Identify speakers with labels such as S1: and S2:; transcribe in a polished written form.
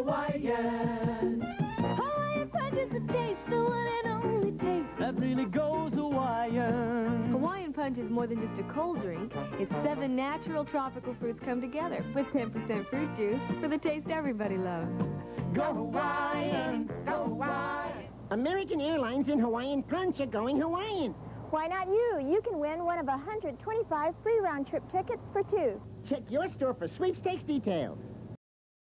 S1: Hawaiian.
S2: Hawaiian Punch is the taste, the one and only taste
S1: That really goes Hawaiian.
S2: Hawaiian Punch is more than just a cold drink. It's 7 natural tropical fruits come together with 10% fruit juice for the taste everybody loves.
S1: Go Hawaiian, go Hawaiian.
S3: American Airlines and Hawaiian Punch are going Hawaiian.
S4: Why not you? You can win one of 125 free round-trip tickets for 2.
S3: Check your store for sweepstakes details.